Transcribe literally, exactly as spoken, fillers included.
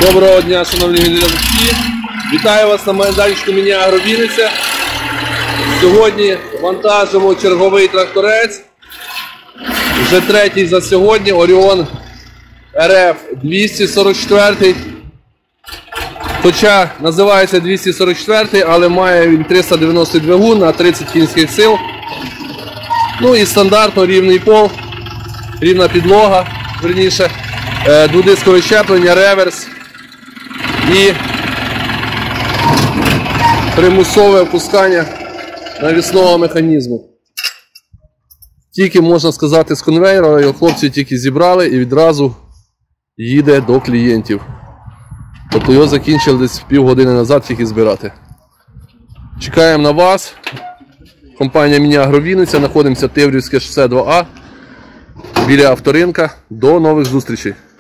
Доброго дня, шановні глядачі! Вітаю вас на майданчику Міні-Агро Вінниця. Сьогодні вантажимо черговий тракторець. Вже третій за сьогодні. Оріон ар еф двісті сорок чотири. Хоча називається двісті сорок чотири, але має він триста дев'яносто двигун на тридцять кінських сил. Ну і стандартно рівний пол, рівна підлога, верніше, дводискове щеплення, реверс і примусове опускання навісного механізму. Тільки, можна сказати, з конвейера його хлопці тільки зібрали і відразу їде до клієнтів. Тобто його закінчили десь півгодини назад тільки збирати. Чекаємо на вас. Компанія Міні-Агро Вінниця, знаходимося Тиврівське шосе два А, біля авторинка. До нових зустрічей!